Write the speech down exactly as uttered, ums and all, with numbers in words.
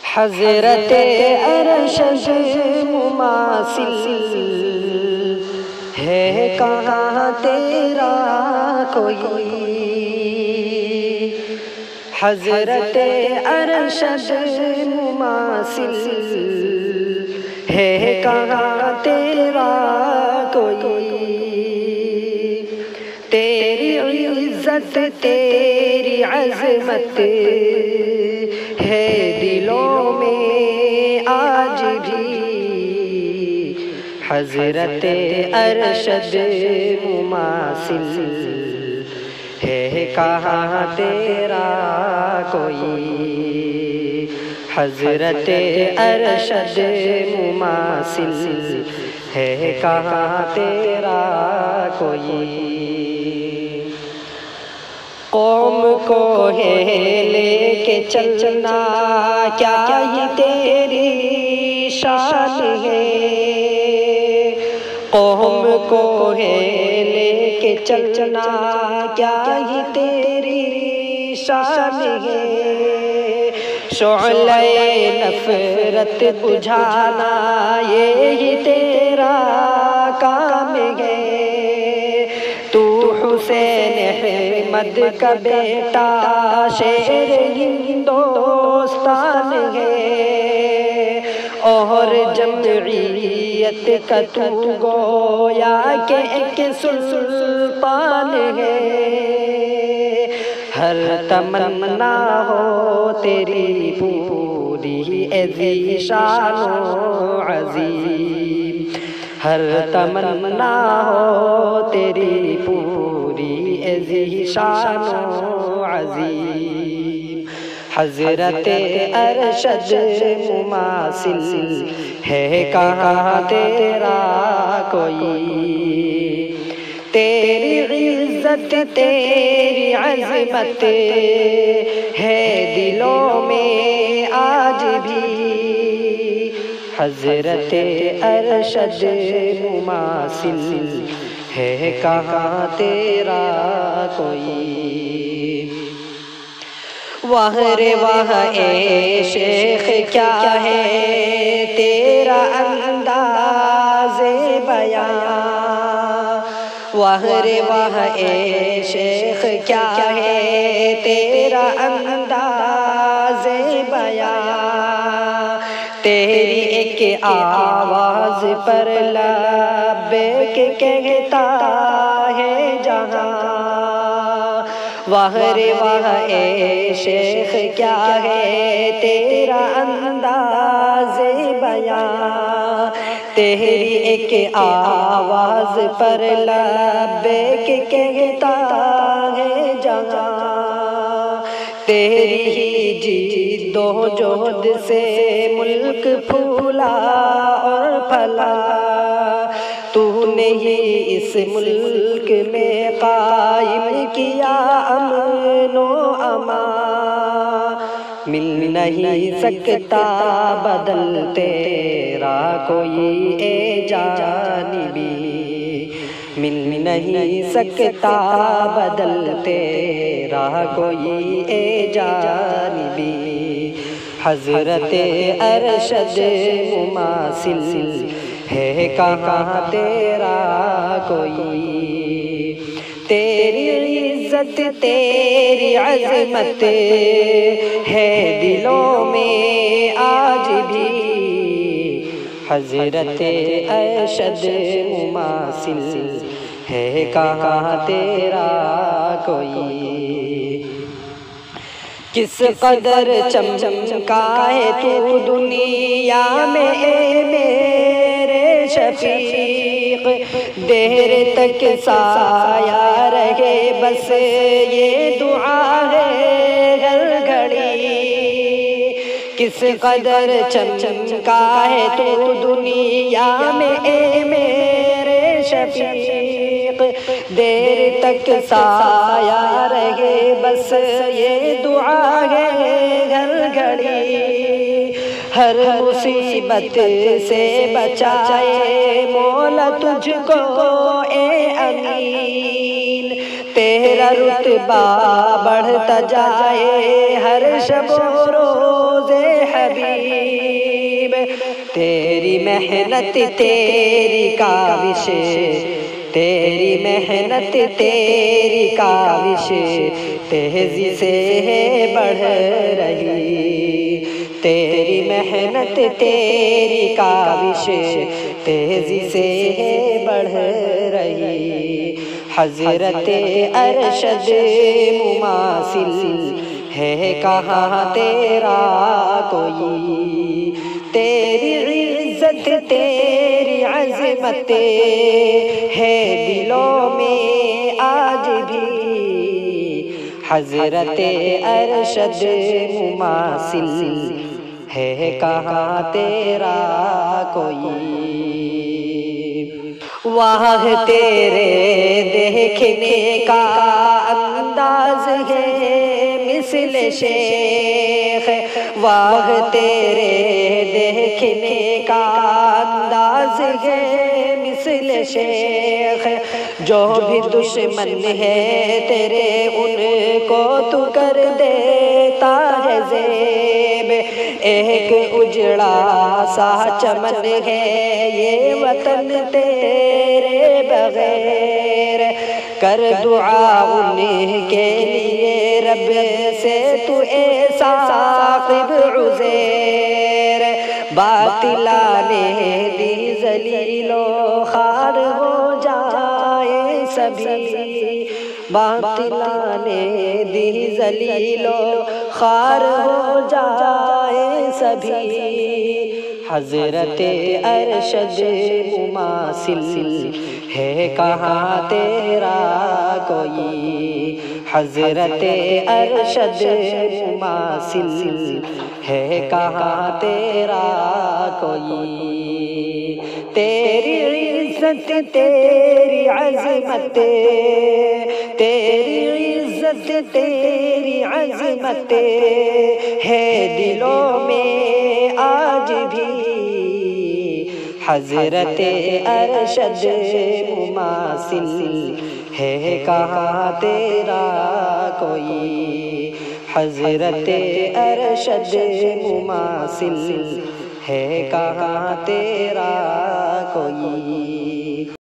حضرت ارشد مماثل ہے کہاں تیرا کوئی، حضرت ارشد مماثل ہے کہاں تیرا کوئی، تیری عزت تیری عظمت ہے دلوں میں آج بھی، حضرت ارشد مماثل ہے کہاں تیرا کوئی، حضرت ارشد مماثل ہے کہاں تیرا کوئی۔ قوم کو ہے لے کے چلنا کیا یہ تیری شان ہے، قوم کو ہے لے کے چلنا کیا یہ تیری شان ہے، شعلہ نفرت بجھانا یہی تیرا کام ہے، تو حسین احمد کا بیٹا شیر ہندوستان ہے، اور جمعیت کا تو گویا کہ ایک سلطان ہے، ہر تمنا ہو تیری پوری اے ذی شان و عظیم، ہر تمنا ہو تیری پوری اے ذی شان و عظیم، حضرت ارشد مماثل ہے کہاں تیرا کوئی، تیری عزت تیری عظمت ہے دلوں میں آج بھی، حضرت ارشد مماثل ہے کہاں تیرا کوئی۔ واہ رے واہ اے شیخ کیا ہے تیرا انداز بیان، واہ رے واہ اے شیخ کیا ہے تیرا انداز بیان، تیری ایک آواز پر لبیک کہتا ہے جہاں، واہ رے واہ اے شیخ کیا ہے تیرا انداز بیان، تیری ایک آواز پر لبیک کہتا ہے جہاں، تیری ہی جد و جہد سے ملک پھولا اور پھلا، تو نے ہی اس ملک میں قائم کیا امن و امان، مل نہیں سکتا بدل تیرا کوئی اے جانبی، مل نہیں سکتا بدل تیرا کوئی اے جانبی، حضرت ارشد مماثل ہے کہاں تیرا کوئی، تیری عزت تیری عظمت ہے دلوں میں آج بھی، حضرت ارشد مماثل ہے کہاں تیرا کوئی، کس قدر چمچمکا ہے تو دنیا میں اے میرے شفیق، دیر تک سایہ رہے بس یہ دعا ہے ہر گھڑی، کس قدر چمچمکا ہے تو دنیا میں اے میرے شفیق، دیر تک سایہ رہے بس یہ دعا ہے ہر گھڑی، ہر مصیبت سے بچائے مولا تجھ کو اے امین، تیرا رتبہ بڑھتا جائے ہر شب و روز حبیب، تیری محنت تیری کاوش، تیری محنت تیری کاوش تیزی سے بڑھ رہی، تیری محنت تیری کاوش تیزی سے بڑھ رہی، حضرت ارشد مماثل ہے کہاں تیرا کوئی، تیری عزت تیری عظمت ہے دلوں میں آج بھی، حضرت ارشد مماثل ہے کہاں تیرا کوئی، واہ تیرے دیکھنے کا انداز ہے مثل شیخ، واہ تیرے دیکھنے کا انداز ہے مثل شیخ، جو بھی دشمن ہے تیرے ان کو تو کر دیتا ہے زیب، ایک اجڑا سا چمن ہے یہ وطن تیرے بغیر، کر دعا ان کے لیے رب سے تو اے ثاقب عزیر، باطلانے دی ذلیل و خوار ہو جائے سبھی، باطلانے دی ذلیل و خوار ہو جائے سبھی، حضرت ارشد مماثل ہے کہاں تیرا کوئی، حضرت ارشد مماثل ہے کہاں تیرا کوئی، تیری عزت تیری عظمت، تیری عزت تیری عظمت ہے دلوں میں آج بھی، حضرت ارشد مماثل ہے کہاں تیرا کوئی، حضرت ارشد مماثل ہے کہاں تیرا کوئی۔